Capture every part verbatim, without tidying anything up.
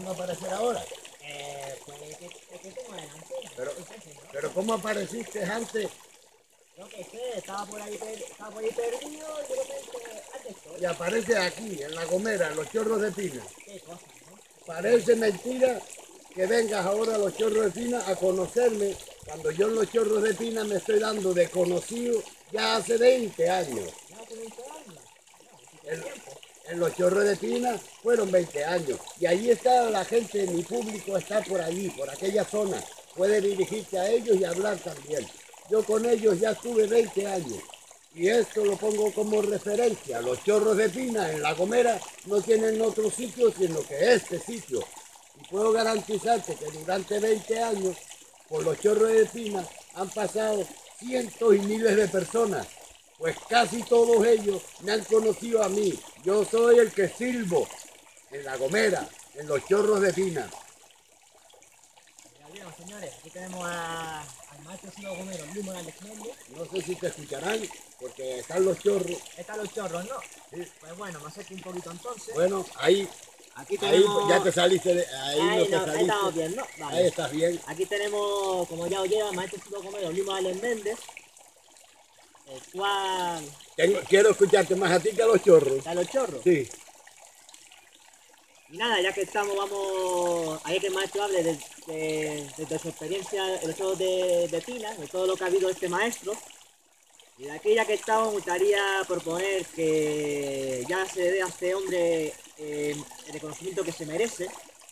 vengo a aparecer ahora. Eh, pues, ¿qué, qué, qué tengo adelante? Pero, ¿Qué está haciendo? pero ¿cómo apareciste antes Yo qué sé, estaba por ahí, per- estaba por ahí perdido y de repente, aquí estoy. y apareces aquí, en La Gomera, en los Chorros de Pina? Qué cosa, ¿no? Parece mentira que vengas ahora a los Chorros de Pina a conocerme, cuando yo en los Chorros de Pina me estoy dando de conocido ya hace veinte años. Ya hace veinte años. No, sí que En, tiempo. en los Chorros de Pina fueron veinte años. Y ahí está la gente, mi público está por allí, por aquella zona. Puede dirigirse a ellos y hablar también. Yo con ellos ya estuve veinte años. Y esto lo pongo como referencia. Los Chorros de Pina en La Gomera no tienen otro sitio sino que este sitio. Y puedo garantizarte que durante veinte años, por los Chorros de Pina han pasado cientos y miles de personas. Pues casi todos ellos me han conocido a mí. Yo soy el que silbo en La Gomera, en los Chorros de Pina. Ya vieron, señores, aquí tenemos a, al maestro Silvio Gomero, Luis Morales Méndez. No sé si te escucharán, porque están los chorros. Están los chorros, ¿no? Sí. Pues bueno, me acerco un poquito entonces. Bueno, ahí, Aquí ahí tenemos... ya te saliste, de, ahí, Ahí, no te no, ahí saliste. estamos bien, ¿no? Vale. Ahí estás bien. Aquí tenemos, como ya oyeron, al maestro Silvio Gomero, Luis Morales Méndez, el cual... Tengo- quiero escucharte más a ti que a los chorros. ¿Está los chorros? Sí. Y nada, ya que estamos, vamos a que el maestro hable de, de, de, de su experiencia en los juegos de, de Pina, de todo lo que ha habido este maestro. Y de aquí, ya que estamos, me gustaría proponer que ya se dé a este hombre eh, el reconocimiento que se merece.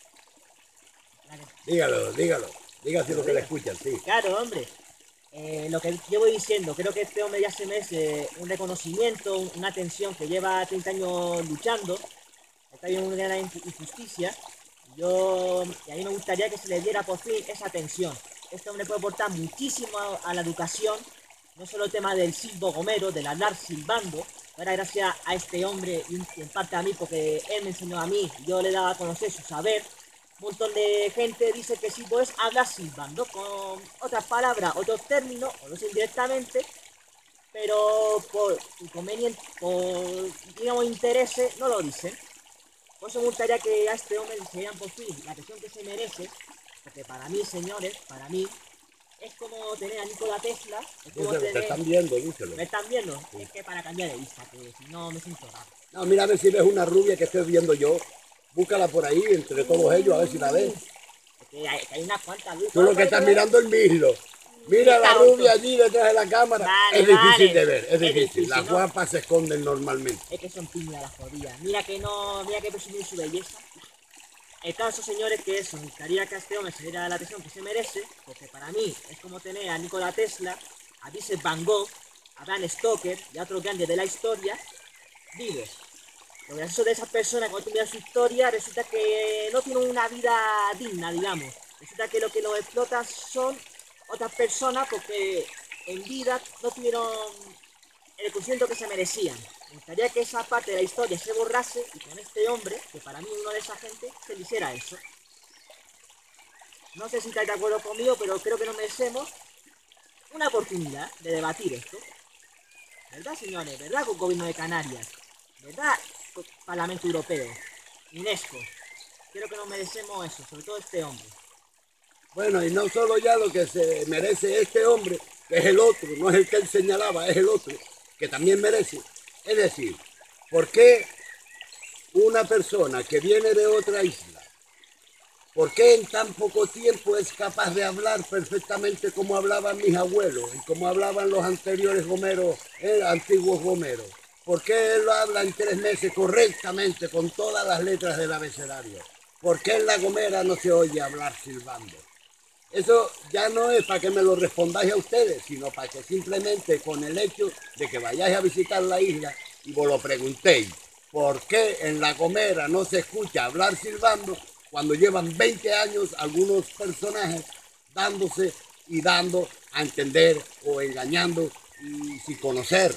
Dígalo, dígalo. Dígase lo que le escuchan, sí. Claro, hombre. Eh, lo que llevo diciendo, creo que este hombre ya se merece un reconocimiento, una atención que lleva treinta años luchando. Está viendo una gran injusticia. Yo, y a mí me gustaría que se le diera por fin esa atención. Este hombre puede aportar muchísimo a, a la educación, no solo el tema del silbo gomero, del hablar silbando. Ahora, gracias a este hombre y, y en parte a mí, porque él me enseñó a mí, yo le daba a conocer su saber. Un montón de gente dice que silbo es hablar silbando, con otras palabras, otros términos, o no sé indirectamente, pero por inconveniente, por digamos intereses, no lo dicen. Por eso me gustaría que a este hombre se dieran por fin la atención que se merece, porque para mí, señores, para mí, es como tener a Nikola Tesla, es como Díselo, te tener... están viendo, díselo. ¿Me están viendo? Sí. Es que para cambiar de vista, que si no me siento raro. No, mira a ver si ves una rubia que estoy viendo yo. Búscala por ahí, entre todos ellos, a ver si la ves. Es que hay, que hay unas cuantas luces. Tú lo que estás mirando es Mirlo. Mira la rubia allí detrás de la cámara. Vale, es difícil vale. de ver, es, Es difícil. difícil, Las ¿no? guapas se esconden normalmente. Es que son piñas las jodidas. Mira que no, mira que presumir su belleza. El caso, señores, que eso, me gustaría que a este hombre se diera la atención que se merece, porque para mí es como tener a Nikola Tesla, a Vincent Van Gogh, a Bram Stoker y a otros grandes de la historia, vivos. Lo gracioso de esas personas, cuando tú miras su historia, resulta que no tienen una vida digna, digamos. Resulta que lo que los explotan son otras personas porque en vida no tuvieron el reconocimiento que se merecían. Me gustaría que esa parte de la historia se borrase y con este hombre, que para mí es uno de esa gente, se le hiciera eso. No sé si estáis de acuerdo conmigo, pero creo que nos merecemos una oportunidad de debatir esto. ¿Verdad, señores? ¿Verdad, con gobierno de Canarias? ¿Verdad, Parlamento Europeo? UNESCO. Creo que nos merecemos eso, sobre todo este hombre. Bueno, y no solo ya lo que se merece este hombre, que es el otro, no es el que él señalaba, es el otro, que también merece. Es decir, ¿por qué una persona que viene de otra isla, por qué en tan poco tiempo es capaz de hablar perfectamente como hablaban mis abuelos y como hablaban los anteriores gomeros, eh, antiguos gomeros? ¿Por qué él lo habla en tres meses correctamente con todas las letras del abecedario? ¿Por qué en La Gomera no se oye hablar silbando? Eso ya no es para que me lo respondáis a ustedes, sino para que simplemente con el hecho de que vayáis a visitar la isla y vos lo preguntéis, ¿por qué en La Gomera no se escucha hablar silbando cuando llevan veinte años algunos personajes dándose y dando a entender o engañando y sin conocer?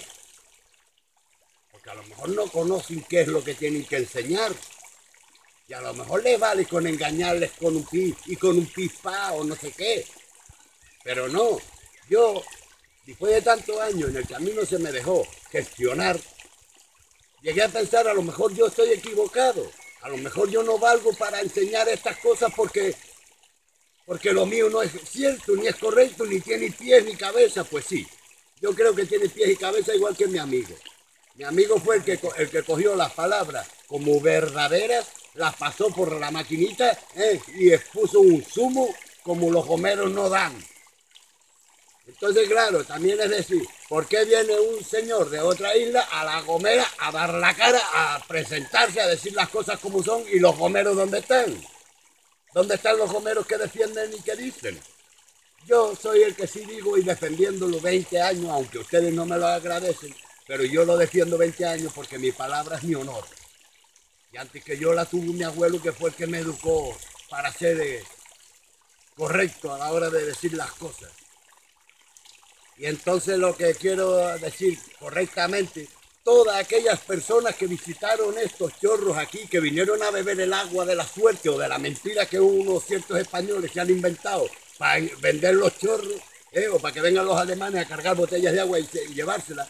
Porque a lo mejor no conocen qué es lo que tienen que enseñar. Y a lo mejor les vale con engañarles con un pi y con un pispa o no sé qué. Pero no, yo, después de tantos años en el camino se me dejó gestionar. Llegué a pensar, a lo mejor yo estoy equivocado. A lo mejor yo no valgo para enseñar estas cosas porque, porque lo mío no es cierto, ni es correcto, ni tiene pies ni cabeza. Pues sí, yo creo que tiene pies y cabeza igual que mi amigo. Mi amigo fue el que, el que cogió las palabras como verdaderas, las pasó por la maquinita eh, y expuso un zumo como los gomeros no dan. Entonces, claro, también es decir, ¿por qué viene un señor de otra isla a La Gomera a dar la cara, a presentarse, a decir las cosas como son, y los gomeros dónde están? ¿Dónde están los gomeros que defienden y que dicen? Yo soy el que sí digo y defendiéndolo veinte años, aunque ustedes no me lo agradecen, pero yo lo defiendo veinte años porque mi palabra es mi honor. Y antes que yo la tuvo mi abuelo, que fue el que me educó para ser eh, correcto a la hora de decir las cosas. Y entonces lo que quiero decir correctamente, todas aquellas personas que visitaron estos chorros aquí, que vinieron a beber el agua de la suerte o de la mentira que unos ciertos españoles se han inventado para vender los chorros, eh, o para que vengan los alemanes a cargar botellas de agua y, y llevárselas.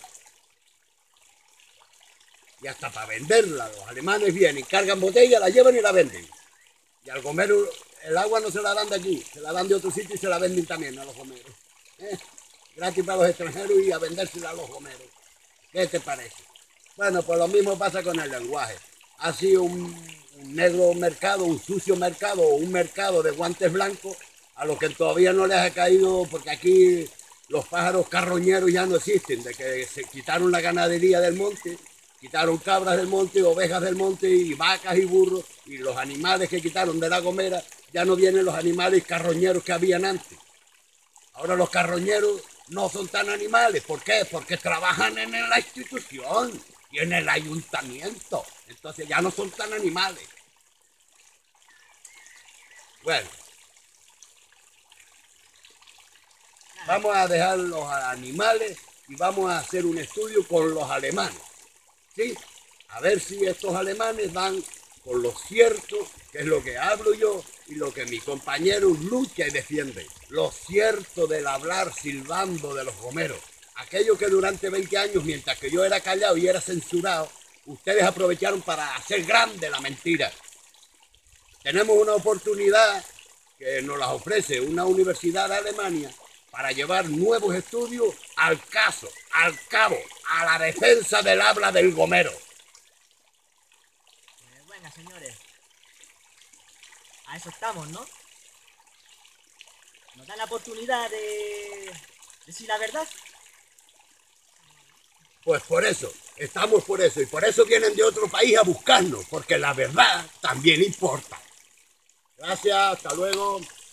Y hasta para venderla, los alemanes vienen, cargan botellas, la llevan y la venden. Y al gomero el agua no se la dan de aquí, se la dan de otro sitio y se la venden también a los gomeros. ¿Eh? Gratis para los extranjeros y a vendérsela a los gomeros. ¿Qué te parece? Bueno, pues lo mismo pasa con el lenguaje. Ha sido un, un negro mercado, un sucio mercado, un mercado de guantes blancos, a los que todavía no les ha caído, porque aquí los pájaros carroñeros ya no existen, de que se quitaron la ganadería del monte, quitaron cabras del monte, ovejas del monte y vacas y burros, y los animales que quitaron de La Gomera, ya no vienen los animales carroñeros que habían antes. Ahora los carroñeros no son tan animales. ¿Por qué? Porque trabajan en la institución y en el ayuntamiento. Entonces ya no son tan animales. Bueno. Vamos a dejar los animales y vamos a hacer un estudio con los alemanes. ¿Sí? A ver si estos alemanes van con lo cierto, que es lo que hablo yo y lo que mi compañero lucha y defiende. Lo cierto del hablar silbando de los gomeros. Aquello que durante veinte años, mientras que yo era callado y era censurado, ustedes aprovecharon para hacer grande la mentira. Tenemos una oportunidad que nos la ofrece una universidad de Alemania para llevar nuevos estudios al caso, al cabo, a la defensa del habla del gomero. Eh, bueno, señores, a eso estamos, ¿no? Nos dan la oportunidad de decir la verdad. Pues por eso, estamos por eso, y por eso vienen de otro país a buscarnos, porque la verdad también importa. Gracias, hasta luego.